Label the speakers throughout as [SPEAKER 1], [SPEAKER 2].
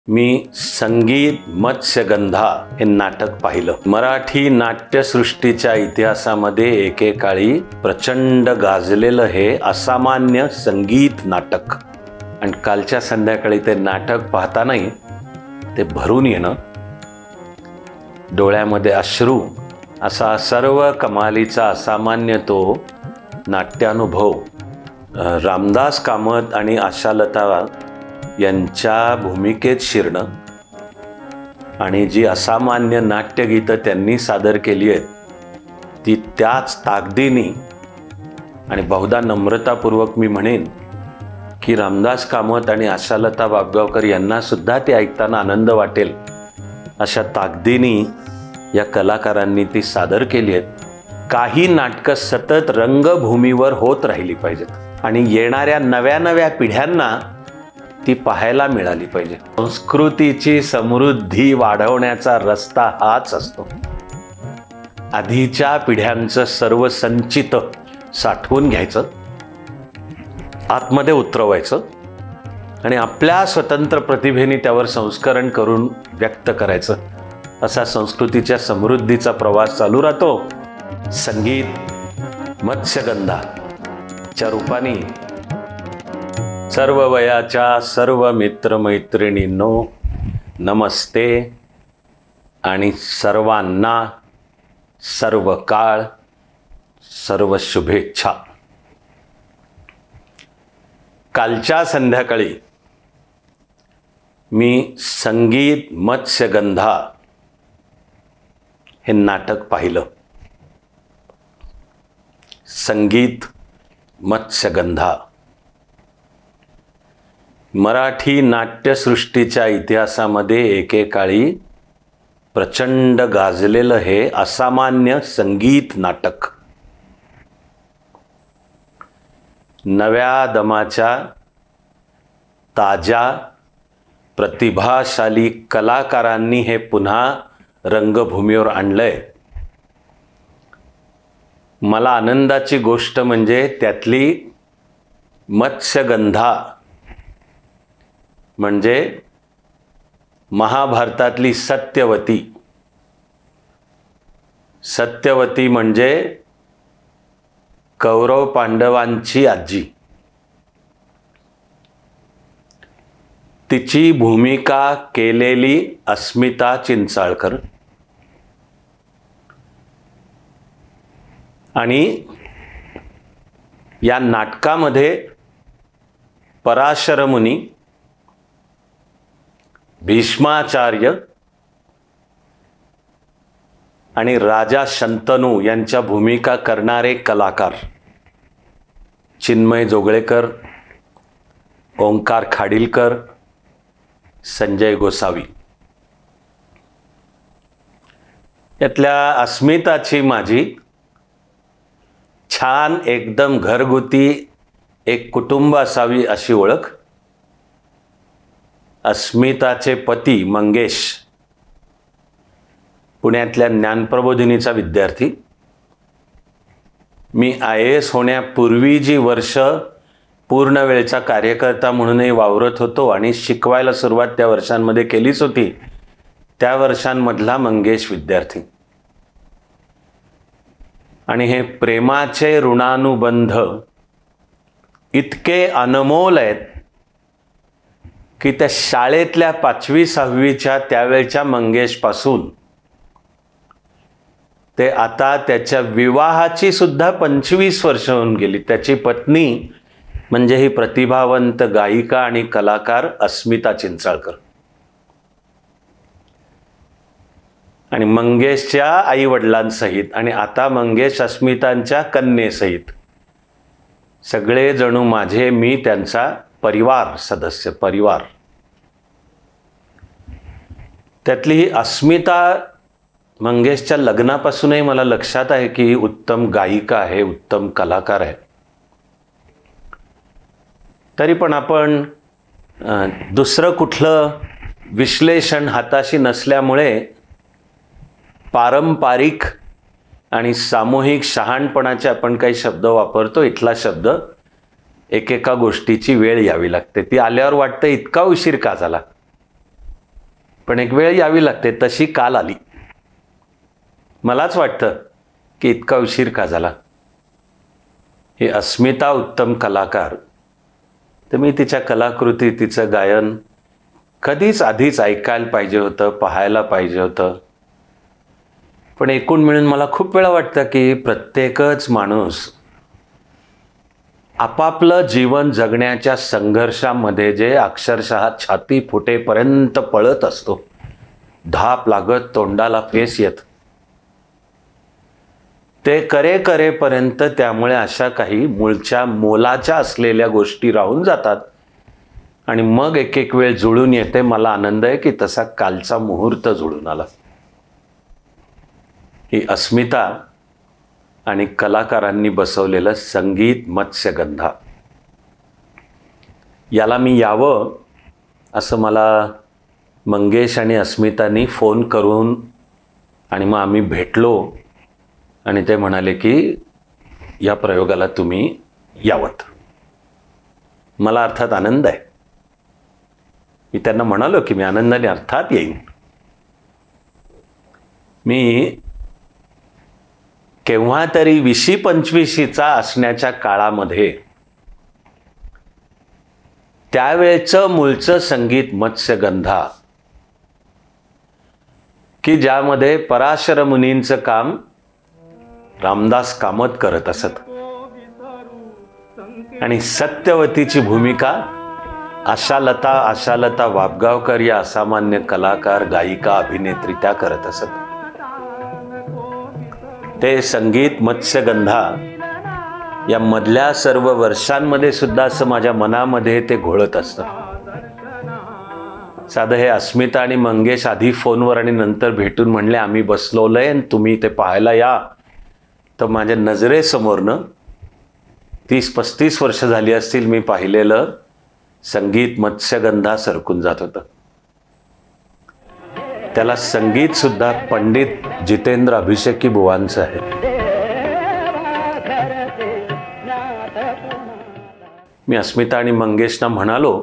[SPEAKER 1] मी संगीत मत्स्यगंधा हे नाटक पाहिलं. मराठी नाट्यसृष्टीच्या इतिहासामध्ये एकेकाळी प्रचंड गाजलेलं हे असामान्य संगीत नाटक. आणि कालच्या संध्याकाळी ते नाटक पाहतानाही ते भरून येणं, डोळ्यामध्ये अश्रू, असा सर्व कमालीचा असामान्य तो नाट्यानुभव रामदास कामत आणि आशालता यांच्या भूमिकेत शिरणं आणि जी असामान्य नाट्यगीतं त्यांनी सादर केली आहेत ती त्याच ताकदीने आणि बहुधा नम्रतापूर्वक मी म्हणेन की रामदास कामत आणि आशालता बापगावकर यांना सुद्धा ते ऐकताना आनंद वाटेल अशा ताकदीने या कलाकारांनी ती सादर केली आहेत. काही नाटकं सतत रंगभूमीवर होत राहिली पाहिजेत आणि येणाऱ्या नव्या पिढ्यांना ती पाहायला मिळाली पाहिजे. संस्कृतीची समृद्धी वाढवण्याचा रस्ता हाच असतो. आधीच्या पिढ्यांचं सर्व संचित साठवून घ्यायचं, आतमध्ये उतरवायचं आणि आपल्या स्वतंत्र प्रतिभेने त्यावर संस्करण करून व्यक्त करायचं. असा संस्कृतीच्या समृद्धीचा प्रवास चालू राहतो. संगीत मत्स्यगंधाच्या रूपाने सर्व वयाच्या सर्व मित्रमैत्रिणींनो नमस्ते आणि सर्वांना सर्व काळ सर्व शुभेच्छा. कालच्या संध्याकाळी मी संगीत मत्स्यगंधा हे नाटक पाहिलं. संगीत मत्स्यगंधा मराठी नाट्यसृष्टीच्या इतिहासामध्ये एकेकाळी प्रचंड गाजलेलं हे असामान्य संगीत नाटक. नव्या दमाच्या ताज्या प्रतिभाशाली कलाकारांनी हे पुन्हा रंगभूमीवर आणलंय. मला आनंदाची गोष्ट म्हणजे त्यातली मत्स्यगंधा म्हणजे महाभारतातली सत्यवती. सत्यवती म्हणजे कौरव पांडवांची आजी. तिची भूमिका केलेली अस्मिता चिंचाळकर आणि या नाटकामध्ये पराशर मुनी, भीष्माचार्य आणि राजा शंतनू यांच्या भूमिका करणारे कलाकार चिन्मय जोगळेकर, ओंकार खाडीलकर, संजय गोसावी. यातल्या अस्मिताची माझी छान एकदम घरगुती एक कुटुंब असावी अशी ओळख. अस्मिताचे पती मंगेश पुण्यातल्या ज्ञानप्रबोधिनीचा विद्यार्थी. मी IAS होण्यापूर्वी जी वर्ष पूर्ण वेळचा कार्यकर्ता म्हणूनही वावरत होतो आणि शिकवायला सुरुवात त्या वर्षांमध्ये केलीच होती, त्या वर्षांमधला मंगेश विद्यार्थी. आणि हे प्रेमाचे ऋणानुबंध इतके अनमोल आहेत की त्या शाळेतल्या 5वी-6वीच्या त्यावेळच्या मंगेशपासून ते आता त्याच्या विवाहाची सुद्धा 25 वर्ष होऊन गेली. त्याची पत्नी म्हणजे ही प्रतिभावंत गायिका आणि कलाकार अस्मिता चिंचाळकर. आणि मंगेशच्या आई वडिलांसहित आणि आता मंगेश अस्मितांच्या कन्येसहित सगळे जणू माझे, मी त्यांचा परिवार सदस्य, परिवार. त्यातली ही अस्मिता मंगेशच्या लग्नापासूनही मला लक्षात आहे की उत्तम गायिका आहे, उत्तम कलाकार आहे. तरी पण आपण दुसरं कुठलं विश्लेषण हाताशी नसल्यामुळे पारंपरिक आणि सामूहिक शहाणपणाचे आपण काही शब्द वापरतो. इथला शब्द एकेका गोष्टीची वेळ यावी लागते. ती आल्यावर वाटतं इतका उशीर का झाला. पण एक वेळ यावी लागते, तशी काल आली. मलाच वाटतं की इतका उशीर का झाला. ही अस्मिता उत्तम कलाकार, तर मी तिच्या कलाकृती, तिचं गायन कधीच आधीच ऐकायला पाहिजे होतं, पाहायला पाहिजे होतं. पण एकूण मिळून मला खूप वेळा वाटतं की प्रत्येकच माणूस आपापलं जीवन जगण्याच्या संघर्षामध्ये जे अक्षरशः छाती फुटेपर्यंत पळत असतो, धाप लागत, तोंडाला फेस येत, ते करेपर्यंत त्यामुळे अशा काही मूळच्या मोलाच्या असलेल्या गोष्टी राहून जातात आणि मग एक एक वेळ जुळून येते. मला आनंद आहे की तसा कालचा मुहूर्त जुळून आला. ही अस्मिता आणि कलाकारांनी बसवलेलं संगीत मत्स्यगंधा, याला मी यावं असं मला मंगेश आणि अस्मितांनी फोन करून, आणि मग आम्ही भेटलो आणि ते म्हणाले की या प्रयोगाला तुम्ही यावत. मला अर्थात आनंद आहे. मी त्यांना म्हणालो की मी आनंदाने अर्थात येईन. मी केव्हा तरी 20-25चा असण्याच्या काळामध्ये त्यावेळचं मूळचं संगीत मत्स्यगंधा, की ज्यामध्ये पराशर मुनींचं काम रामदास कामत करत असत आणि सत्यवतीची भूमिका आशालता वाबगावकर या असामान्य कलाकार, गायिका, अभिनेत्री त्या करत असत. ते संगीत मत्स्यगंधा या मधल्या सर्व वर्षांमध्ये सुद्धा असं माझ्या मनामध्ये ते घोळत असतं. साधं हे अस्मिता आणि मंगेश आधी फोनवर आणि नंतर भेटून म्हणले आम्ही बसलोय आणि तुम्ही ते पाहायला या, तर माझ्या नजरेसमोरनं 30-35 वर्ष झाली असतील मी पाहिलेलं संगीत मत्स्यगंधा सरकून जात होतं. त्याला संगीत सुद्धा पंडित जितेंद्र अभिषेकी बुवांचं आहे. मी अस्मिता आणि मंगेशना म्हणालो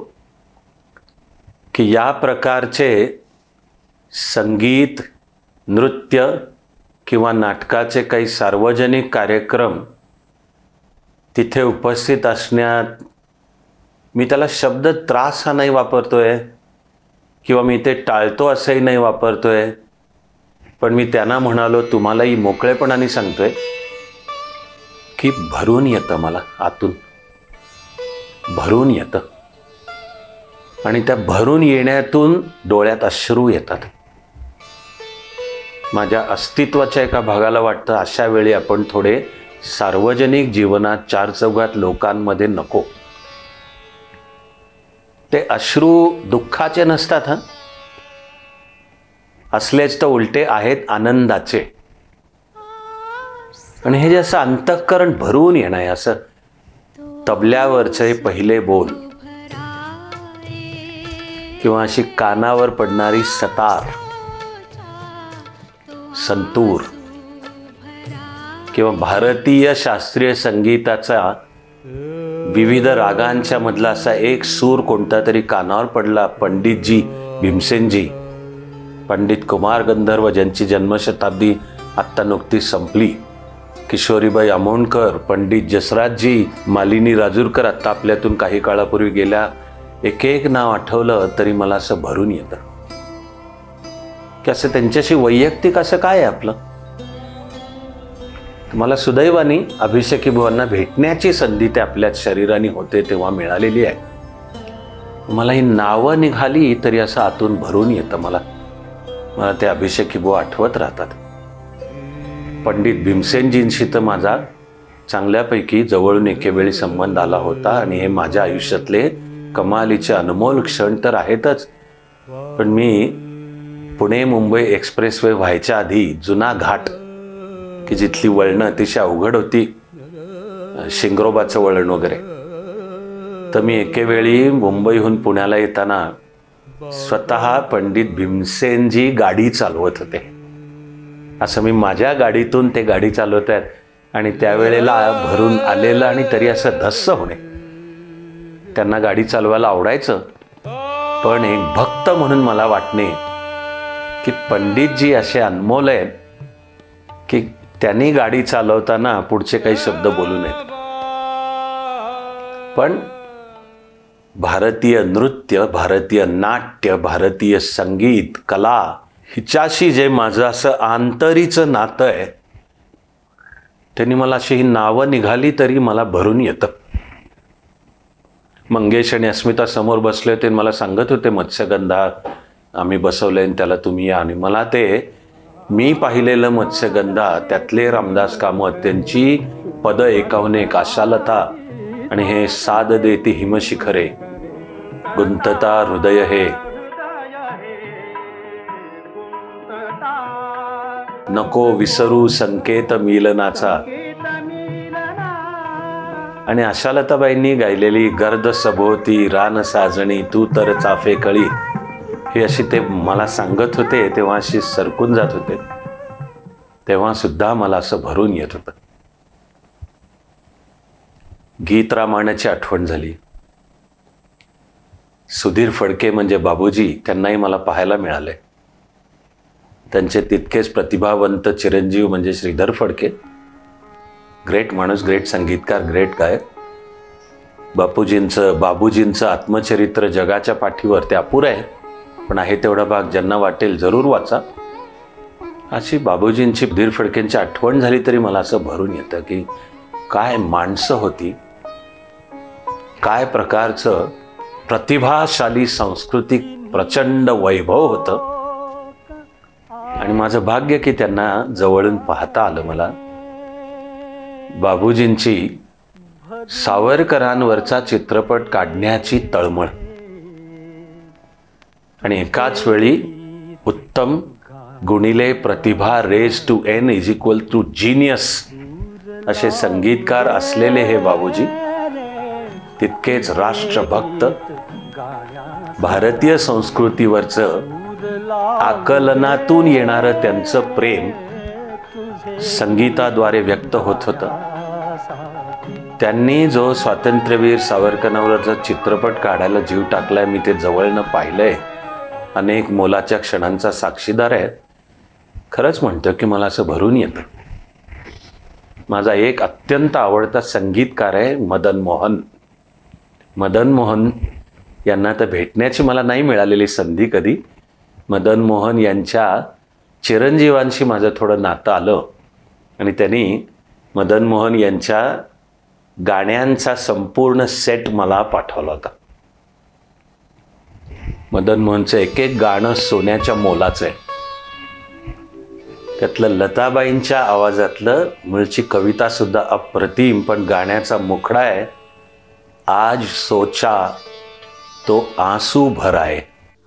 [SPEAKER 1] की या प्रकारचे संगीत, नृत्य किंवा नाटकाचे काही सार्वजनिक कार्यक्रम तिथे उपस्थित असण्यात मी त्याला शब्द त्रास हा नाही वापरतोय किंवा मी ते टाळतो असंही नाही वापरतोय, पण मी त्यांना म्हणालो, तुम्हालाही मोकळेपणाने सांगतोय की भरून येतं, मला आतून भरून येतं आणि त्या भरून येण्यातून डोळ्यात अश्रू येतात. माझ्या अस्तित्वाच्या एका भागाला वाटतं अशा वेळी आपण थोडे सार्वजनिक जीवनात चारचौघात लोकांमध्ये नको. ते अश्रू दुःखाचे नसतात, असलेच तर उलटे आहेत आनंदाचे. आणि हे जे असं अंतःकरण भरून येणं आहे, असं तबल्यावरचे पहिले बोल किंवा अशी कानावर पडणारी सतार, संतूर किंवा भारतीय शास्त्रीय संगीताचा विविध रागांच्या मधला असा एक सूर कोणता तरी कानावर पडला. पंडितजी भीमसेनजी, पंडित कुमार गंधर्व ज्यांची जन्मशताब्दी आत्ता नुकतीच संपली, किशोरीबाई आमोणकर, पंडित जसराजजी, मालिनी राजूरकर आत्ता आपल्यातून काही काळापूर्वी गेल्या. एक एक नाव आठवलं तरी मला असं भरून येतं की असं त्यांच्याशी वैयक्तिक असं काय आहे आपलं. मला सुदैवाने अभिषेकी बुवांना भेटण्याची संधी ते आपल्या शरीराने होते तेव्हा मिळालेली आहे. मला ही नावं निघाली तरी असं आतून भरून येतं. मला ते अभिषेकी बुवा आठवत राहतात. पंडित भीमसेनजींशी तर माझा चांगल्यापैकी जवळून एकेवेळी संबंध आला होता आणि हे माझ्या आयुष्यातले कमालीचे अनमोल क्षण तर आहेतच. पण मी पुणे मुंबई एक्सप्रेसवे व्हायच्या आधी जुना घाट, की जिथली वळणं अतिशय अवघड होती, शिंगरोबाचं वळण वगैरे, तर मी एकेवेळी मुंबईहून पुण्याला येताना स्वतः पंडित भीमसेनजी गाडी चालवत होते. असं मी माझ्या गाडीतून ते गाडी चालवत आहेत आणि त्यावेळेला भरून आलेलं आणि तरी असं धस्स होणे. त्यांना गाडी चालवायला आवडायचं, पण एक भक्त म्हणून मला वाटणे की पंडितजी असे अनमोल आहेत की त्यांनी गाडी चालवताना पुढचे काही शब्द बोलू नयेत. पण भारतीय नृत्य, भारतीय नाट्य, भारतीय संगीत कला हिच्याशी जे माझं असं आंतरीचं नातं आहे, त्यांनी मला अशी ही नावं निघाली तरी मला भरून येतं. मंगेश आणि अस्मिता समोर बसले होते, मला सांगत होते मत्स्यगंधा आम्ही बसवलंय आणि त्याला तुम्ही या. आणि मला ते मी पाहिलेलं मत्स्यगंधा त्यातले रामदास कामत, त्यांची पद 51 आशालता आणि हे साद देती हिमशिखरे, गुंतता हृदय हे, नको विसरू संकेत मिलनाचा, आणि आशालताबाईंनी गायलेली गर्द सभोवती रान साजणी तू तर चाफे कळी, हे अशी ते मला सांगत होते तेव्हा अशी सरकून जात होते. तेव्हा सुद्धा मला असं भरून येत होतं. गीत रामायणाची आठवण झाली. सुधीर फडके म्हणजे बाबूजी, त्यांनाही मला पाहायला मिळाले. त्यांचे तितकेच प्रतिभावंत चिरंजीव म्हणजे श्रीधर फडके, ग्रेट माणूस, ग्रेट संगीतकार, ग्रेट गायक. बाबूजींचं आत्मचरित्र जगाच्या पाठीवर ते अपुरं आहे, पण आहे तेवढा भाग ज्यांना वाटेल जरूर वाचा. अशी बाबूजींची, सुधीर फडकेंची आठवण झाली तरी मला असं भरून येतं की काय माणसं होती, काय प्रकारचं प्रतिभाशाली सांस्कृतिक प्रचंड वैभव होतं. आणि माझं भाग्य की त्यांना जवळून पाहता आलं मला. बाबूजींची सावरकरांवरचा चित्रपट काढण्याची तळमळ आणि एकाच वेळी उत्तम गुणिले प्रतिभा raise to N is equal to genius असे संगीतकार असलेले हे बाबूजी, तितकेच राष्ट्रभक्त, भारतीय संस्कृतीवरचं आकलनातून येणारं त्यांचं प्रेम संगीताद्वारे व्यक्त होत होतं. त्यांनी जो स्वातंत्र्यवीर सावरकरांवरचा चित्रपट काढायला जीव टाकलाय, मी ते जवळनं पाहिलंय, अनेक मोलाच्या क्षणांचा साक्षीदार आहे. खरंच म्हणतो की मला असं भरून येतं. माझा एक अत्यंत आवडता संगीतकार आहे मदन मोहन. मदन मोहन यांना तर भेटण्याची मला नाही मिळालेली संधी कधी. मदन मोहन यांच्या चिरंजीवांशी माझं थोडं नातं आलं आणि त्यांनी मदन मोहन यांच्या गाण्यांचा संपूर्ण सेट मला पाठवला होता. मदन मोहनचं एक एक गाणं सोन्याच्या मोलाचं आहे. त्यातलं लताबाईंच्या आवाजातलं मूळची कविता सुद्धा अप्रतिम, पण गाण्याचा मुखडा आहे आज सोचा तो आंसू भराए.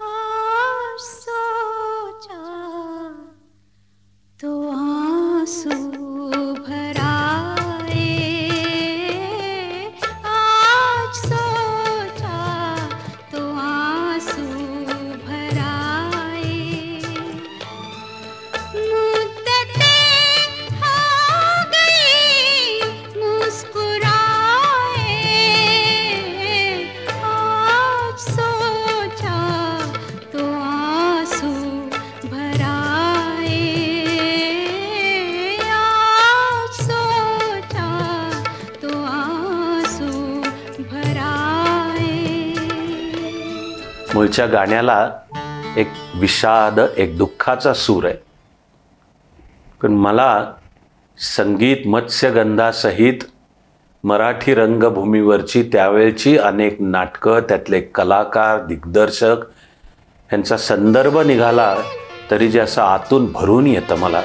[SPEAKER 1] मूळच्या गाण्याला एक विषाद, एक दुःखाचा सूर आहे. पण मला संगीत मत्स्यगंधासहित मराठी रंगभूमीवरची त्यावेळची अनेक नाटकं, त्यातले कलाकार, दिग्दर्शक यांचा संदर्भ निघाला तरी जे असं आतून भरून येतं मला,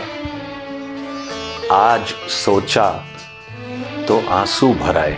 [SPEAKER 1] आज सोचा तो आंसू भराए.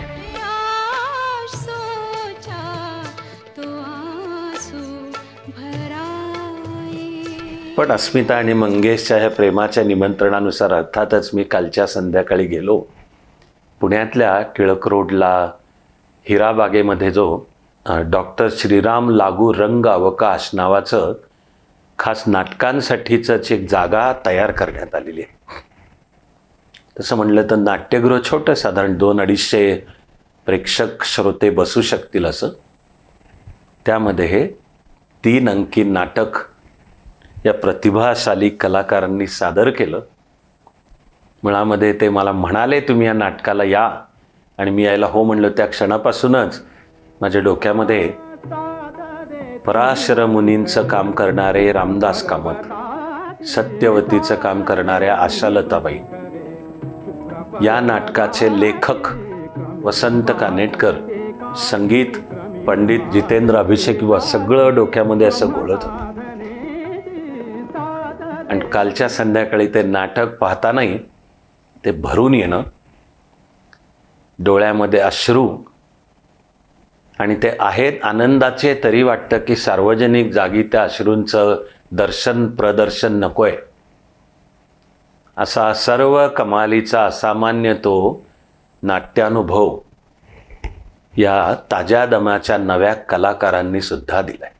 [SPEAKER 1] पण अस्मिता आणि मंगेशच्या ह्या प्रेमाच्या निमंत्रणानुसार अर्थातच मी कालच्या संध्याकाळी गेलो. पुण्यातल्या टिळक रोडला हिराबागेमध्ये जो डॉक्टर श्रीराम लागू रंग अवकाश नावाचं खास नाटकांसाठीच एक जागा तयार करण्यात आलेली आहे. तसं म्हणलं तर नाट्यगृह छोटं, साधारण 200-250 प्रेक्षक श्रोते बसू शकतील असं. त्यामध्ये हे 3 अंकी नाटक या प्रतिभाशाली कलाकारांनी सादर केलं. मुळामध्ये ते मला म्हणाले तुम्ही या नाटकाला या, आणि मी यायला हो म्हणलो. त्या क्षणापासूनच माझ्या डोक्यामध्ये पराशर मुनींचं काम करणारे रामदास कामत, सत्यवतीचं काम करणाऱ्या आशालताबाई, या नाटकाचे लेखक वसंत कानेटकर, संगीत पंडित जितेंद्र अभिषेक युवा, सगळं डोक्यामध्ये असं घोळत होतं. आणि कालच्या संध्याकाळी ते नाटक पाहतानाही ते भरून येणं, डोळ्यामध्ये अश्रू, आणि ते आहेत आनंदाचे तरी वाटतं की सार्वजनिक जागी त्या अश्रूंचं दर्शन प्रदर्शन नकोय. असा सर्व कमालीचा असामान्य तो नाट्यानुभव या ताज्या दमाच्या नव्या कलाकारांनी सुद्धा दिलाय.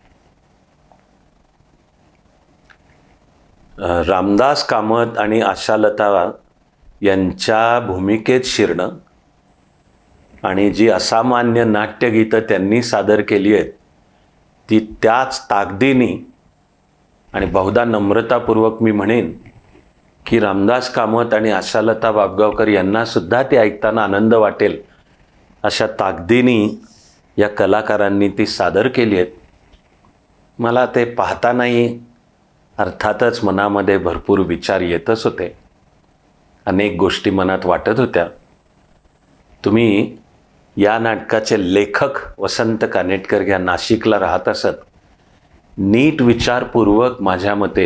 [SPEAKER 1] रामदास कामत आणि आशालता यांच्या भूमिकेत शिरणं आणि जी असामान्य नाट्यगीतं त्यांनी सादर केली आहेत ती त्याच ताकदीने आणि बहुधा नम्रतापूर्वक मी म्हणेन की रामदास कामत आणि आशालता वाबगावकर यांना सुद्धा ते ऐकताना आनंद वाटेल अशा ताकदीने या कलाकारांनी ती सादर केली आहेत. मला ते पाहतानाही अर्थातच मनामध्ये भरपूर विचार येतच होते. अनेक गोष्टी मनात वाटत होत्या. तुम्ही या नाटकाचे लेखक वसंत कानेटकर या नाशिकला राहत असत. नीट विचारपूर्वक माझ्या मते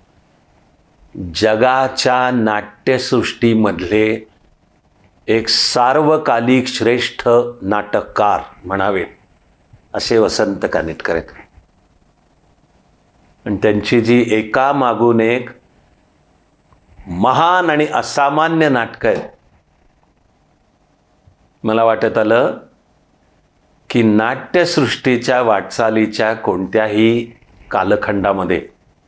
[SPEAKER 1] जगाच्या नाट्यसृष्टीमधले एक सार्वकालिक श्रेष्ठ नाटककार म्हणावे असे वसंत कानेटकर आहेत. आणि त्यांची जी एकामागून एक महान आणि असामान्य नाटकं आहेत, मला वाटत आलं की नाट्यसृष्टीच्या वाटचालीच्या कोणत्याही कालखंडामध्ये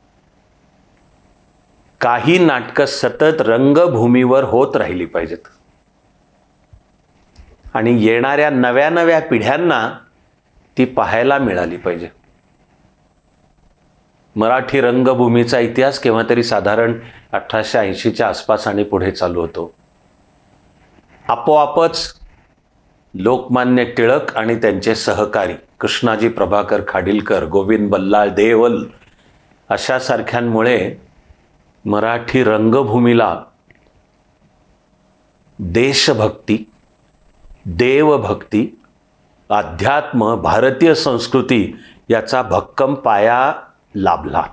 [SPEAKER 1] काही नाटकं सतत रंगभूमीवर होत राहिली पाहिजेत आणि येणाऱ्या नव्या नव्या पिढ्यांना ती पाहायला मिळाली पाहिजे. मराठी रंगभूमीचा इतिहास केव्हा तरी साधारण 1880च्या आसपास आणि पुढे चालू होतो. आपोआपच लोकमान्य टिळक आणि त्यांचे सहकारी कृष्णाजी प्रभाकर खाडिलकर, गोविंद बल्लाळ देवल अशासारख्यांमुळे मराठी रंगभूमीला देशभक्ती, देवभक्ती, अध्यात्म, भारतीय संस्कृती याचा भक्कम पाया लाभला.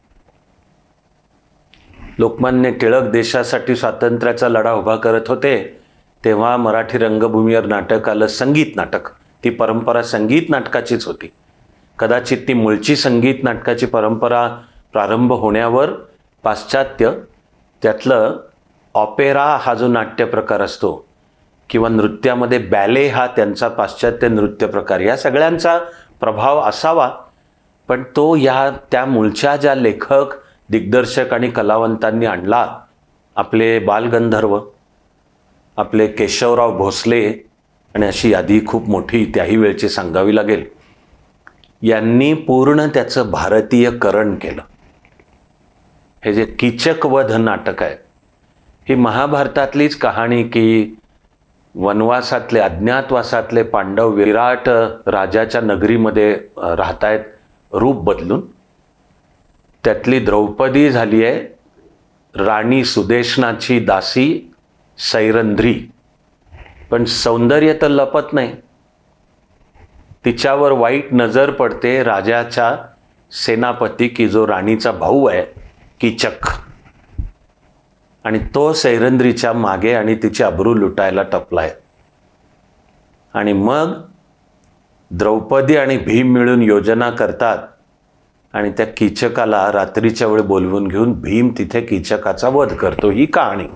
[SPEAKER 1] लोकमान्य टिळक देशासाठी स्वातंत्र्याचा लढा उभा करत होते तेव्हा मराठी रंगभूमीवर नाटक आलं, संगीत नाटक. ती परंपरा संगीत नाटकाचीच होती. कदाचित ती मूळची संगीत नाटकाची परंपरा प्रारंभ होण्यावर पाश्चात्य, त्यातलं ऑपेरा हा जो नाट्य प्रकार असतो किंवा नृत्यामध्ये बॅले हा त्यांचा पाश्चात्य नृत्य प्रकार, या सगळ्यांचा प्रभाव असावा. पण तो त्या मूळच्या ज्या लेखक, दिग्दर्शक आणि कलावंतांनी आणला, आपले बालगंधर्व, आपले केशवराव भोसले आणि अशी यादी खूप मोठी त्याही वेळची सांगावी लागेल, यांनी पूर्ण त्याचं भारतीयकरण केलं. हे जे कीचकवध नाटक आहे, ही महाभारतातलीच कहाणी की वनवासातले, अज्ञातवासातले पांडव विराट राजाच्या नगरीमध्ये राहतायत रूप बदलून. त्यातली द्रौपदी झाली आहे राणी सुदेशनाची दासी सैरंध्री, पण सौंदर्य तर लपत नाही. तिच्यावर वाईट नजर पडते राजाच्या सेनापती की जो राणीचा भाऊ आहे कीचक, आणि तो सैरंध्रीच्या मागे आणि तिची अब्रू लुटायला टपलाय. आणि मग द्रौपदी आणि भीम मिळून योजना करतात आणि त्या कीचकाला रात्रीच्या वेळी बोलवून घेऊन भीम तिथे कीचकाचा वध करतो. ही कहाणी.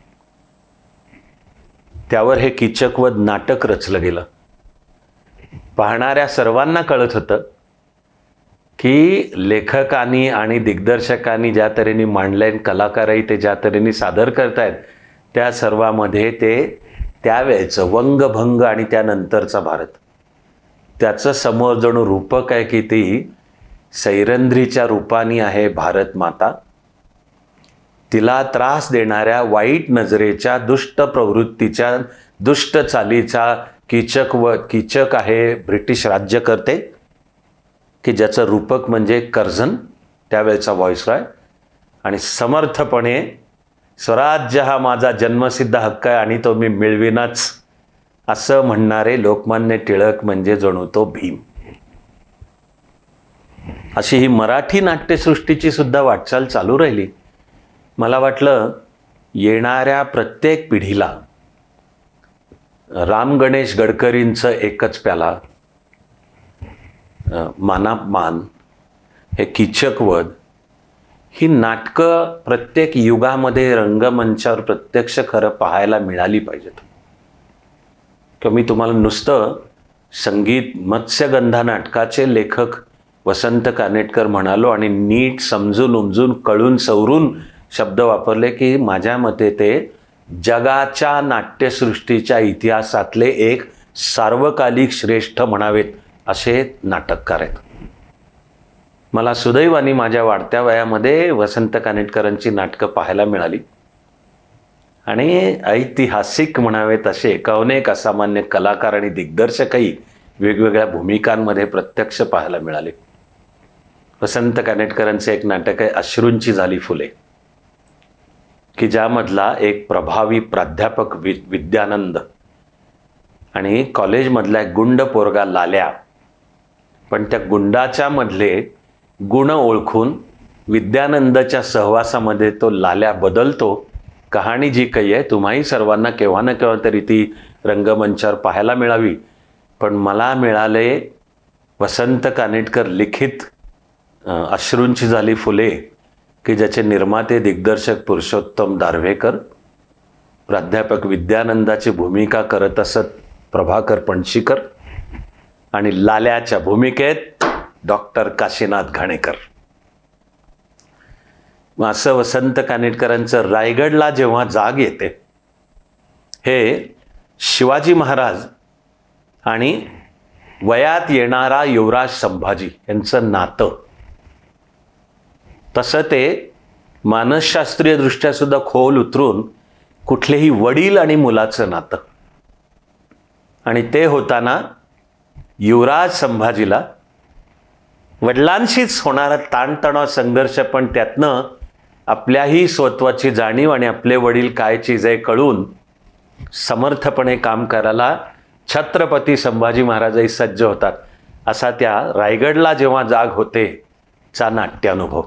[SPEAKER 1] त्यावर हे कीचकवध नाटक रचलं गेलं. पाहणाऱ्या सर्वांना कळत होतं की लेखकांनी आणि दिग्दर्शकांनी ज्या तऱ्हेने मांडलंय, कलाकारही ते ज्या तऱ्हेने सादर करतायत, त्या सर्वामध्ये ते त्यावेळेचं वंगभंग आणि त्यानंतरचा भारत, त्याचं समोर जणू रूपक आहे की ती सैरंध्रीच्या रूपाने आहे भारत माता. तिला त्रास देणाऱ्या वाईट नजरेच्या, दुष्ट प्रवृत्तीच्या, दुष्ट चालीचा कीचक आहे ब्रिटिश राज्यकर्ते, की ज्याचं रूपक म्हणजे कर्झन, त्यावेळेचा व्हॉइसरॉय. आणि समर्थपणे स्वराज्य हा माझा जन्मसिद्ध हक्क आहे आणि तो मी मिळविनाच असं म्हणणारे लोकमान्य टिळक म्हणजे जणू तो भीम. अशी ही मराठी नाट्यसृष्टीची सुद्धा वाटचाल चालू राहिली. मला वाटलं येणाऱ्या प्रत्येक पिढीला राम गणेश गडकरींचं एकच प्याला, मानापमान, हे कीचकवध, ही नाटकं प्रत्येक युगामध्ये रंगमंचावर प्रत्यक्ष खरं पाहायला मिळाली पाहिजेत. किंवा मी तुम्हाला नुसतं संगीत मत्स्यगंधा नाटकाचे लेखक वसंत कानेटकर म्हणालो आणि नीट समजून उमजून कळून सवरून शब्द वापरले की माझ्या मते ते जगाच्या नाट्यसृष्टीच्या इतिहासातले एक सार्वकालिक श्रेष्ठ म्हणावेत असे नाटककार आहेत. मला सुदैवाने माझ्या वाढत्या वयामध्ये वसंत कानेटकरांची नाटकं पाहायला मिळाली आणि ऐतिहासिक म्हणावेत असे एकावनेक असामान्य कलाकार आणि दिग्दर्शकही वेगवेगळ्या भूमिकांमध्ये प्रत्यक्ष पाहायला मिळाले. वसंत कानेटकरांचे एक नाटक आहे अश्रूंची झाली फुले, की ज्यामधला एक प्रभावी प्राध्यापक विद्यानंद आणि कॉलेजमधला एक गुंड पोरगा लाल्या, पण त्या गुंडाच्या मधले गुण ओळखून विद्यानंदच्या सहवासामध्ये तो लाल्या बदलतो. कहाणी जी काही आहे तुम्हाही सर्वांना केव्हा ना केव्हा तरी ती रंगमंचावर पाहायला मिळावी. पण मला मिळाले वसंत कानेटकर लिखित अश्रूंची झाली फुले, की ज्याचे निर्माते दिग्दर्शक पुरुषोत्तम दारव्हेकर, प्राध्यापक विद्यानंदाची भूमिका करत असत प्रभाकर पणशीकर आणि लाल्याच्या भूमिकेत डॉक्टर काशीनाथ घाणेकर. असं वसंत कानेटकरांचं रायगडला जेव्हा जाग येते, हे शिवाजी महाराज आणि वयात येणारा युवराज संभाजी यांचं नातं, तसं ते मानसशास्त्रीय दृष्ट्या सुद्धा खोल उतरून कुठलेही वडील आणि मुलाचं नातं. आणि ते होताना युवराज संभाजीला वडिलांशीच होणारा ताणतणाव संघर्ष, पण त्यातनं आपल्याही स्वत्वाची जाणीव आणि आपले वडील काय चीज आहे कळून समर्थपणे काम करायला छत्रपती संभाजी महाराजही सज्ज होतात. असा त्या रायगडला जेव्हा जाग होते चा नाट्यानुभव,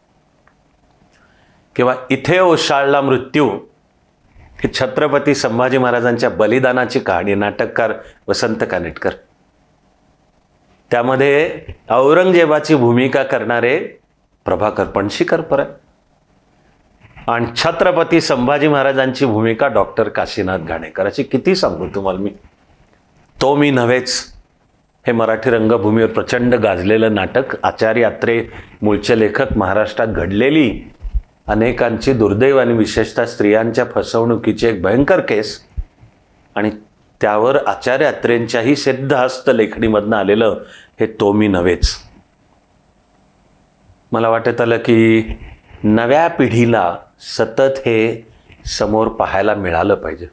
[SPEAKER 1] किंवा इथे ओशाळला मृत्यू, ही छत्रपती संभाजी महाराजांच्या बलिदानाची कहाणी, नाटककार वसंत कानेटकर. त्यामध्ये औरंगजेबाची भूमिका करणारे प्रभाकर पणशीकर परत, आणि छत्रपती संभाजी महाराजांची भूमिका डॉक्टर काशीनाथ घाणेकर. अशी किती सांगू तुम्हाला मी. तो मी नव्हेच हे मराठी रंगभूमीवर प्रचंड गाजलेलं नाटक, आचार्य अत्रे मूळचे लेखक, महाराष्ट्रात घडलेली अनेकांची दुर्दैव आणि विशेषतः स्त्रियांच्या फसवणुकीची एक भयंकर केस, आणि त्यावर आचार्य अत्रेंच्याही सिद्धहस्त लेखणीमधनं आलेलं हे तो मी नव्हेच. मला वाटत आलं की नव्या पिढीला सतत हे समोर पाहायला मिळालं पाहिजे.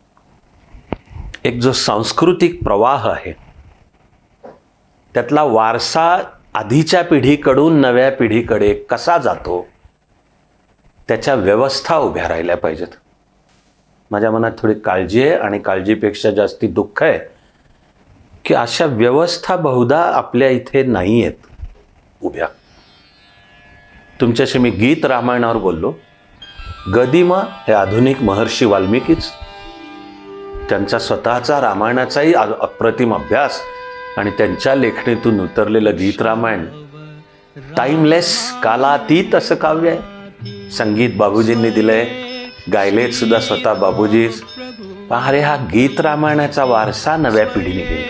[SPEAKER 1] एक जो सांस्कृतिक प्रवाह आहे त्यातला वारसा आधीच्या पिढीकडून नव्या पिढीकडे कसा जातो, त्याच्या व्यवस्था उभ्या राहिल्या पाहिजेत. माझ्या मनात थोडी काळजी आहे, आणि काळजीपेक्षा जास्ती दुःख आहे की अशा व्यवस्था बहुधा आपल्या इथे नाही आहेत उभ्या. तुमच्याशी मी गीत रामायणावर बोललो. गदिमा हे आधुनिक महर्षी वाल्मिकीच, त्यांचा स्वतःचा रामायणाचाही अप्रतिम अभ्यास आणि त्यांच्या लेखणीतून उतरलेलं गीत रामायण टाइमलेस, कालातीत असं काव्य आहे. संगीत बाबूजींनी दिलंय, गायलेत सुद्धा स्वतः बाबूजीच. अरे हा गीत रामायणाचा वारसा नव्या पिढीने दिला.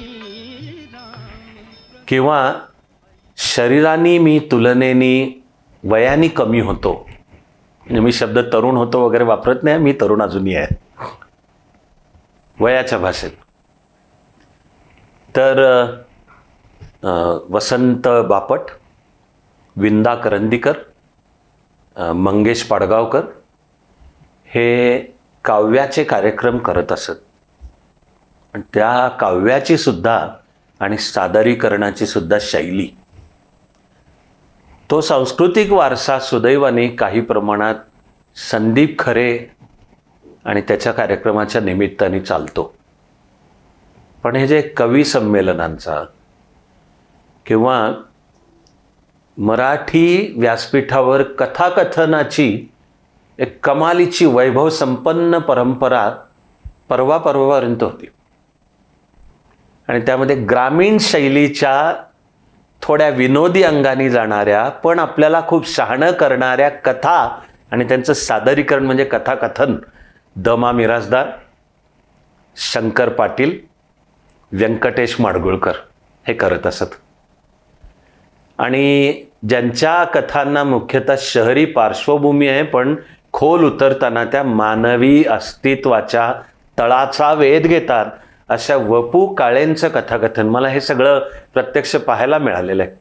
[SPEAKER 1] किंवा शरीरानी मी तुलनेनी वयानी कमी होतो, म्हणजे मी शब्द तरुण होतो वगैरे वापरत नाही, मी तरुण अजूनही आहे वयाच्या भाषेत. तर वसंत बापट विंदा करंदीकर, मंगेश पाडगावकर हे काव्याचे कार्यक्रम करत असत. आणि त्या काव्याची सुद्धा आणि सादरीकरणाची सुद्धा शैली, तो सांस्कृतिक वारसा सुदैवाने काही प्रमाणात संदीप खरे आणि त्याच्या कार्यक्रमाच्या निमित्ताने चालतो. पण हे जे कवी संमेलनांचा किंवा मराठी व्यासपीठावर कथाकथनाची एक कमालीची वैभव संपन्न परंपरा परवापर्यंत होती. आणि त्यामध्ये ग्रामीण शैलीच्या थोड्या विनोदी अंगाने जाणाऱ्या पण आपल्याला खूप शहाणं करणाऱ्या कथा आणि त्यांचं सादरीकरण म्हणजे कथाकथन द.मा. मिरासदार, शंकर पाटील, व्यंकटेश माडगुळकर हे करत असत. आणि ज्यांच्या कथांना मुख्यतः शहरी पार्श्वभूमी आहे, पण खोल उतरताना त्या मानवी अस्तित्वाच्या तळाचा वेध घेतात, अशा वपू काळेंचं कथाकथन मला हे सगळं प्रत्यक्ष पाहायला मिळालेलं आहे.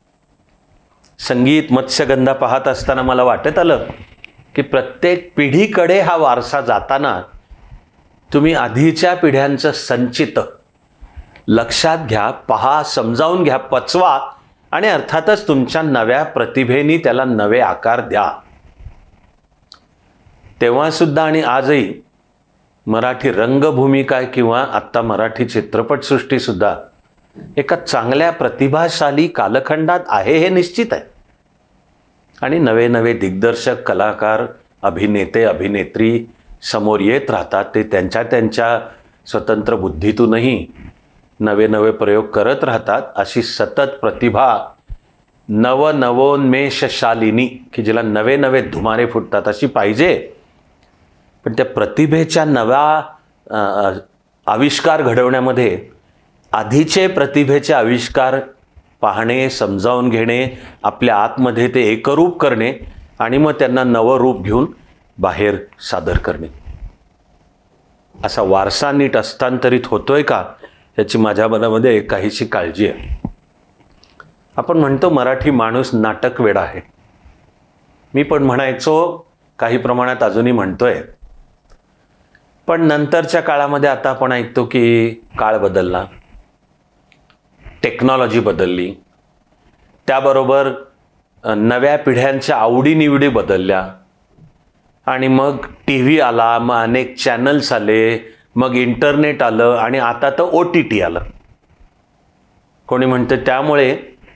[SPEAKER 1] संगीत मत्स्यगंधा पाहत असताना मला वाटत आलं की प्रत्येक पिढीकडे हा वारसा जाताना तुम्ही आधीच्या पिढ्यांचं संचित लक्षात घ्या, पहा, समजावून घ्या, पचवा आणि अर्थातच तुमच्या नव्या प्रतिभेनी त्याला नवे आकार द्या. तेव्हा सुद्धा आणि आजही मराठी रंगभूमिका किंवा आत्ता मराठी चित्रपटसृष्टी सुद्धा एका चांगल्या प्रतिभाशाली कालखंडात आहे हे निश्चित आहे. आणि नवे नवे दिग्दर्शक, कलाकार, अभिनेते, अभिनेत्री समोर येत राहतात. ते त्यांच्या त्यांच्या स्वतंत्र बुद्धीतूनही नवे नवे प्रयोग करत राहतात. अशी सतत प्रतिभा नवोन्मेषशालिनी की जिला नवे नवे धुमारे फुटतात अशी पाहिजे. पण त्या प्रतिभेच्या नवा आविष्कार घडवण्यामध्ये आधीचे प्रतिभेचे आविष्कार पाहणे, समजावून घेणे, आपल्या आतमध्ये ते एकरूप करणे आणि मग त्यांना नवं रूप घेऊन बाहेर सादर करणे, असा वारसा नीट हस्तांतरित होतोय का याची माझ्या मनामध्ये काहीशी काळजी आहे. आपण म्हणतो मराठी माणूस नाटक वेडा आहे. मी पण म्हणायचो, काही प्रमाणात अजूनही म्हणतोय. पण नंतरच्या काळामध्ये आता आपण ऐकतो की काळ बदलला, टेक्नॉलॉजी बदलली, त्याबरोबर नव्या पिढ्यांच्या आवडीनिवडी बदलल्या आणि मग टी व्ही आला, मग अनेक चॅनल्स आले, मग इंटरनेट आलं आणि आता तर OTT आलं. कोणी म्हणतं त्यामुळे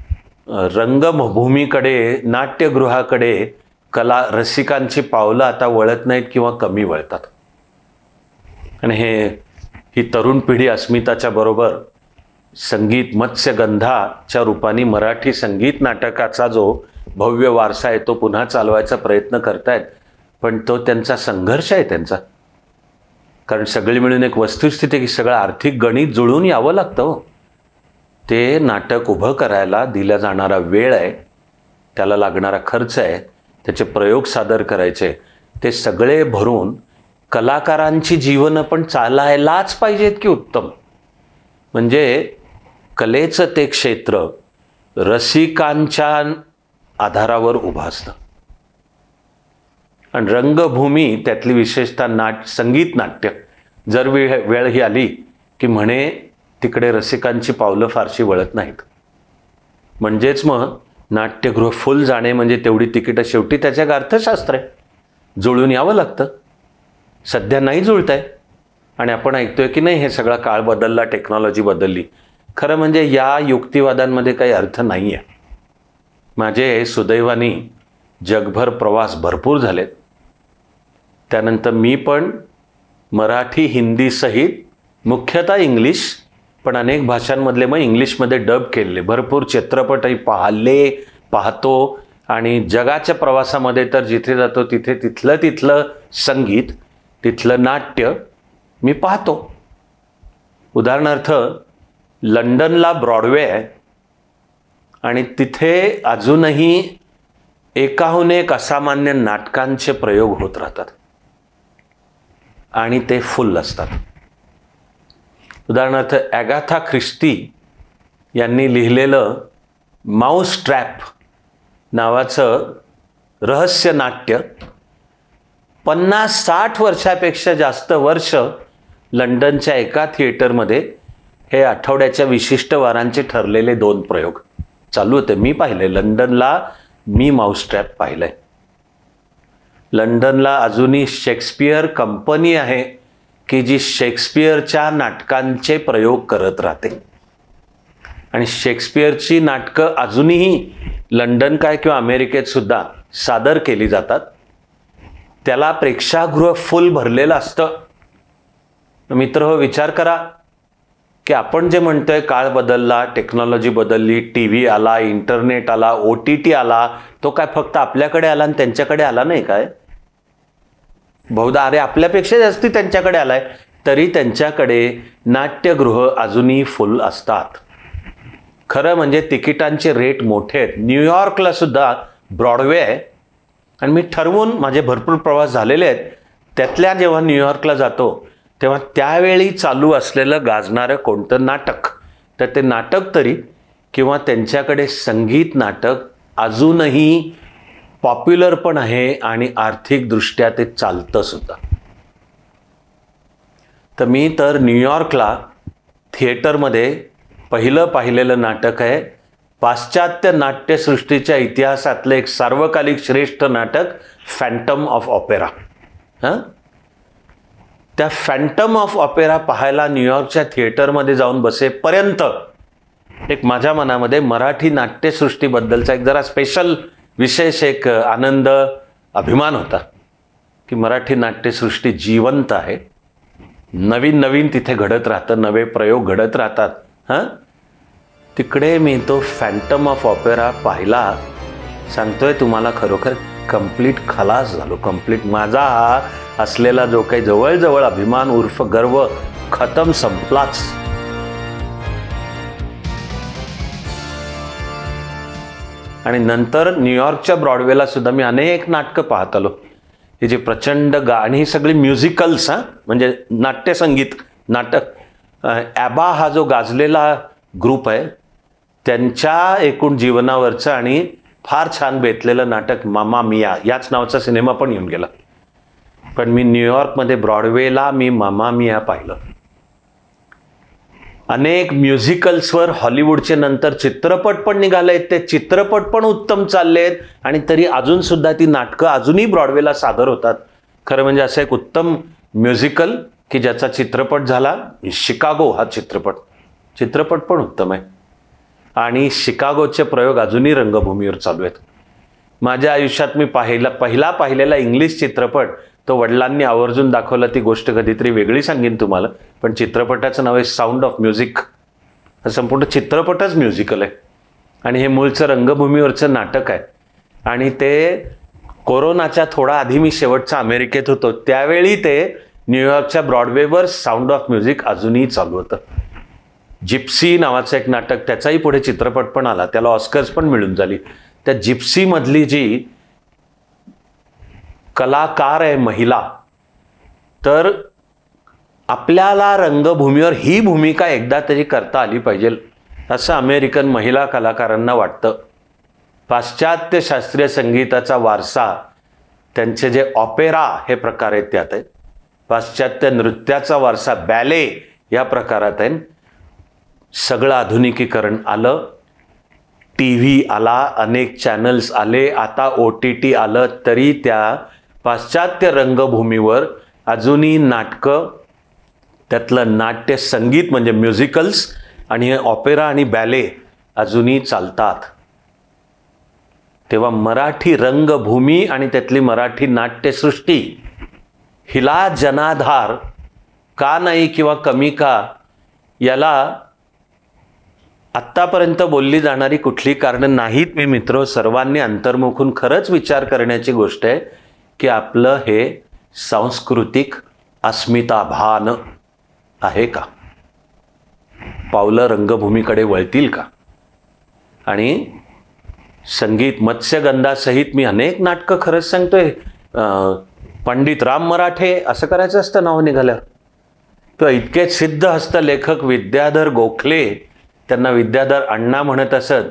[SPEAKER 1] रंगभूमीकडे, नाट्यगृहाकडे कला रसिकांची पावलं आता वळत नाहीत किंवा कमी वळतात. आणि ही तरुण पिढी अस्मिताच्या बरोबर संगीत मत्स्यगंधाच्या रूपाने मराठी संगीत नाटकाचा जो भव्य वारसा आहे तो पुन्हा चालवायचा प्रयत्न करतायत. पण तो त्यांचा संघर्ष आहे त्यांचा. कारण सगळी मिळून एक वस्तुस्थिती की सगळं आर्थिक गणित जुळून यावं लागतं. ते नाटक उभं करायला दिला जाणारा वेळ आहे, त्याला लागणारा खर्च आहे, त्याचे प्रयोग सादर करायचे, ते सगळे भरून कलाकारांची जीवनं पण चालायलाच पाहिजेत की उत्तम. म्हणजे कलेचं ते क्षेत्र रसिकांच्या आधारावर उभं असतं. आणि रंगभूमी त्यातली विशेषतः संगीत नाट्य जर वेळ ही आली की म्हणे तिकडे रसिकांची पावलं फारशी वळत नाहीत. म्हणजेच मग नाट्यगृह फुल जाणे म्हणजे तेवढी तिकीटं, शेवटी त्याच्या एक अर्थशास्त्र आहे, जुळून यावं लागतं. सध्या नाही जुळत आहे आणि आपण ऐकतोय की नाही हे सगळा काळ बदलला, टेक्नॉलॉजी बदलली. खरं म्हणजे या युक्तिवादांमध्ये काही अर्थ नाही आहे. माझे सुदैवाने जगभर प्रवास भरपूर झालेत. त्यानंतर मी पण मराठी, हिंदी सहित मुख्यतः इंग्लिश, पण अनेक भाषांमधले मग इंग्लिशमध्ये डब केलेले भरपूर चित्रपटही पाहतो. आणि जगाच्या प्रवासामध्ये तर जिथे जातो तिथे तिथलं संगीत, तिथलं नाट्य मी पाहतो. उदाहरणार्थ लंडनला ब्रॉडवे आहे आणि तिथे अजूनही एकाहून एक असामान्य नाटकांचे प्रयोग होत राहतात आणि ते फुल असतात. उदाहरणार्थ ॲगाथा ख्रिस्ती यांनी लिहिलेलं माऊस ट्रॅप नावाचं रहस्य नाट्य 50-60 वर्षापेक्षा जास्त वर्ष लंडनच्या एका थिएटरमध्ये हे आठवड्याच्या विशिष्ट वारांचे ठरलेले 2 प्रयोग चालू होते. मी पाहिले लंडनला. मी माऊसट्रॅप पाहिलंय. लंडनला अजूनही शेक्सपियर कंपनी आहे की जी शेक्सपियरच्या नाटकांचे प्रयोग करत राहते. आणि शेक्सपियरची नाटकं अजूनही लंडन काय किंवा अमेरिकेत सुद्धा सादर केली जातात. त्याला प्रेक्षागृह फुल भरलेलं असतं. मित्र हो, विचार करा की आपण जे म्हणतोय काळ बदलला, टेक्नॉलॉजी बदलली, TV आला, इंटरनेट आला, OTT आला, तो काय फक्त आपल्याकडे आला आणि त्यांच्याकडे आला नाही काय? बहुधा अरे आपल्यापेक्षा जास्ती त्यांच्याकडे आलाय. तरी त्यांच्याकडे नाट्यगृह अजूनही फुल असतात. खरं म्हणजे तिकिटांचे रेट मोठे आहेत. न्यूयॉर्कला सुद्धा ब्रॉडवे आहे. आणि मी ठरवून, माझे भरपूर प्रवास झालेले आहेत, त्यातल्या जेव्हा न्यूयॉर्कला जातो तेव्हा त्यावेळी चालू असलेलं गाजणारं कोणतं नाटक, तर ते नाटक तरी किंवा त्यांच्याकडे संगीत नाटक अजूनही पॉप्युलर पण आहे आणि आर्थिकदृष्ट्या ते चालतं सुद्धा. तर मी तर न्यूयॉर्कला थिएटरमध्ये पहिलं पाहिलेलं नाटक आहे पाश्चात्य नाट्यसृष्टीच्या इतिहासातलं एक सार्वकालिक श्रेष्ठ नाटक फॅन्टम ऑफ ऑपेरा. त्या फॅन्टम ऑफ ऑपेरा पाहायला न्यूयॉर्कच्या थिएटरमध्ये जाऊन बसेपर्यंत एक माझ्या मनामध्ये मराठी नाट्यसृष्टीबद्दलचा एक जरा स्पेशल विशेष एक आनंद, अभिमान होता की मराठी नाट्यसृष्टी जिवंत आहे. नवीन नवीन तिथे घडत राहतं, नवे प्रयोग घडत राहतात. तिकडे मी तो फॅन्टम ऑफ ऑपेरा पाहिला. सांगतोय तुम्हाला, खरोखर कंप्लीट खलास झालो. कंप्लीट माझा हा असलेला जो काही जवळजवळ अभिमान उर्फ गर्व खतम, संपलाच. आणि नंतर न्यूयॉर्कच्या ब्रॉडवेला सुद्धा मी अनेक नाटकं पाहत आलो. ही जी प्रचंड गाणी, ही सगळी म्युझिकल्स, म्हणजे नाट्यसंगीत नाटक. ॲबा हा जो गाजलेला ग्रुप आहे त्यांच्या एकूण जीवनावरचं आणि फार छान बेतलेलं नाटक मामा मिया, याच नावाचा सिनेमा पण येऊन गेला. पण मी न्यूयॉर्कमध्ये ब्रॉडवेला मी मामा मिया पाहिलं. अनेक म्युझिकल्सवर हॉलिवूडचे नंतर चित्रपट पण निघालेत. ते चित्रपट पण उत्तम चाललेत आणि तरी अजून सुद्धा ती नाटकं अजूनही ब्रॉडवेला सादर होतात. खरं म्हणजे असं एक उत्तम म्युझिकल की ज्याचा चित्रपट झाला, शिकागो हा चित्रपट पण उत्तम आहे. आणि शिकागोचे प्रयोग अजूनही रंगभूमीवर चालू आहेत. माझ्या आयुष्यात मी पहिला पाहिलेला इंग्लिश चित्रपट, तो वडिलांनी आवर्जून दाखवला. ती गोष्ट कधीतरी वेगळी सांगेन तुम्हाला. पण चित्रपटाचं नाव आहे साऊंड ऑफ म्युझिक. हा संपूर्ण चित्रपटच म्युझिकल आहे आणि हे मूळचं रंगभूमीवरचं नाटक आहे. आणि ते कोरोनाच्या थोडा आधी मी शेवटचा अमेरिकेत होतो, त्यावेळी ते न्यूयॉर्कच्या ब्रॉडवेवर साऊंड ऑफ म्युझिक अजूनही चालू होतं. जिप्सी नावाचं एक नाटक, त्याचाही पुढे चित्रपट पण आला, त्याला ऑस्कर्स पण मिळून झाली. त्या जिप्सीमधली जी कलाकार आहे महिला, तर आपल्याला रंगभूमीवर ही भूमिका एकदा तरी करता आली पाहिजे असं अमेरिकन महिला कलाकारांना वाटतं. पाश्चात्य शास्त्रीय संगीताचा वारसा, त्यांचे जे ऑपेरा हे प्रकार आहेत त्यात आहे. पाश्चात्य नृत्याचा वारसा बॅले या प्रकारात आहे. सगळं आधुनिकीकरण आलं, TV आला, अनेक चॅनल्स आले, आता OTT आलं, तरी त्या पाश्चात्य रंगभूमीवर अजूनही नाटकं, त्यातलं नाट्य संगीत म्हणजे म्युझिकल्स आणि ऑपेरा आणि बॅले अजूनही चालतात. तेव्हा मराठी रंगभूमी आणि त्यातली मराठी नाट्यसृष्टी हिला जनाधार का नाही किंवा कमी का, याला आत्तापर्यंत बोलली जाणारी कुठली कारणं नाहीत. मी मित्र सर्वांनी अंतर्मुखून खरंच विचार करण्याची गोष्ट आहे की आपलं हे सांस्कृतिक अस्मिताभान आहे का? पावलं रंगभूमीकडे वळतील का? आणि संगीत मत्स्यगंधासहित मी अनेक नाटकं खरंच सांगतोय. पंडित राम मराठे असं करायचं असतं नाव निघाल्यावर. तो इतके सिद्ध हस्तलेखक विद्याधर गोखले, त्यांना विद्याधर अण्णा म्हणत असत,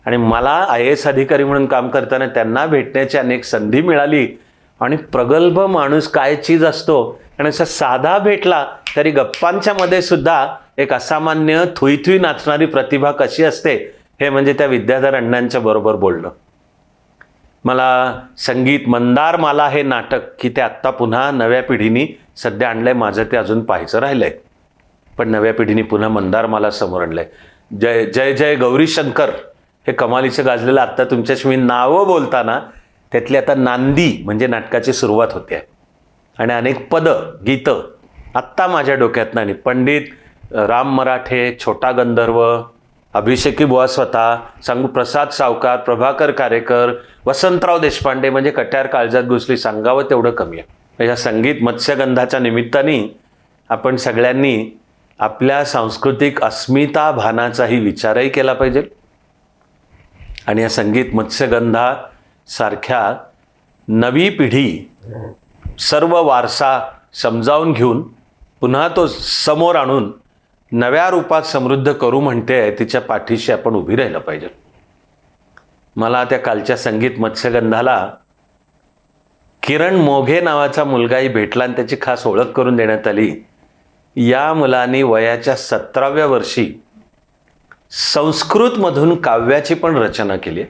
[SPEAKER 1] आणि मला IAS अधिकारी म्हणून काम करताना त्यांना भेटण्याची अनेक संधी मिळाली. आणि प्रगल्भ माणूस काय चीज असतो, आणि असा साधा भेटला तरी गप्पांच्या मध्ये सुद्धा एक असामान्य थुई नाचणारी प्रतिभा कशी असते हे म्हणजे त्या विद्याधर अण्णांच्या बरोबर बोलणं. मला संगीत मंदार माला हे नाटक की ते आत्ता पुन्हा नव्या पिढीने सध्या आणलंय, माझं ते अजून पाहायचं राहिलंय, पण नव्या पिढीने पुन्हा मंदार माला समोर आणलंय. जय जय जय गौरी शंकर हे कमालीचं गाजलेलं आत्ता तुमच्याशी मी नावं बोलताना त्यातली आता नांदी म्हणजे नाटकाची सुरुवात होते आणि अनेक पदं गीतं आत्ता माझ्या डोक्यात नाही. पंडित राम मराठे, छोटा गंधर्व, अभिषेकी बुवा स्वतः, सांगू प्रसाद सावकार, प्रभाकर कारेकर, वसंतराव देशपांडे, म्हणजे कट्यार काळजात घुसली, सांगावं तेवढं कमी आहे. या संगीत मत्स्यगंधाच्या निमित्ताने आपण सगळ्यांनी आपल्या सांस्कृतिक अस्मिता भानाचाही विचारही केला पाहिजे. आणि या संगीत मत्स्यगंधा सारख्या नवी पिढी सर्व वारसा समजावून घेऊन पुन्हा तो समोर आणून नव्या रूपात समृद्ध करू म्हणते, तिच्या पाठीशी आपण उभी राहिलं पाहिजे. मला त्या कालच्या संगीत मत्स्यगंधाला किरण मोघे नावाचा मुलगाही भेटला आणि त्याची खास ओळख करून देण्यात आली. या मुलाने वयाच्या 17व्या वर्षी संस्कृतमधून काव्याची पण रचना केली.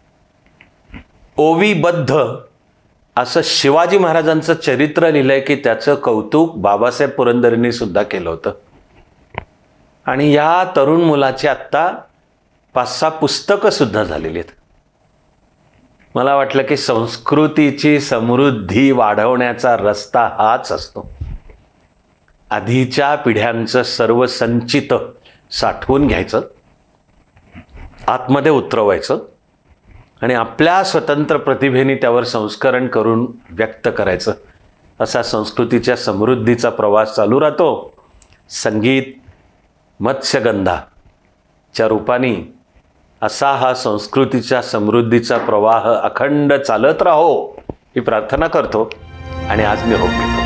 [SPEAKER 1] ओवीबद्ध असं शिवाजी महाराजांचं चरित्र लिहिलंय की त्याचं कौतुक बाबासाहेब पुरंदरेंनी सुद्धा केलं होतं. आणि या तरुण मुलाची आत्ता 5-6 पुस्तकं सुद्धा झालेली आहेत. मला वाटलं की संस्कृतीची समृद्धी वाढवण्याचा रस्ता हाच असतो. आधीच्या पिढ्यांचं सर्व संचित साठवून घ्यायचं, आतमध्ये उतरवायचं आणि आपल्या स्वतंत्र प्रतिभेने त्यावर संस्करण करून व्यक्त करायचं. असा संस्कृतीच्या समृद्धीचा प्रवास चालू राहतो. संगीत मत्स्यगंधाच्या रूपाने असा हा संस्कृतीच्या समृद्धीचा प्रवाह अखंड चालत राहो ही प्रार्थना करतो आणि आज निरोप घेतो.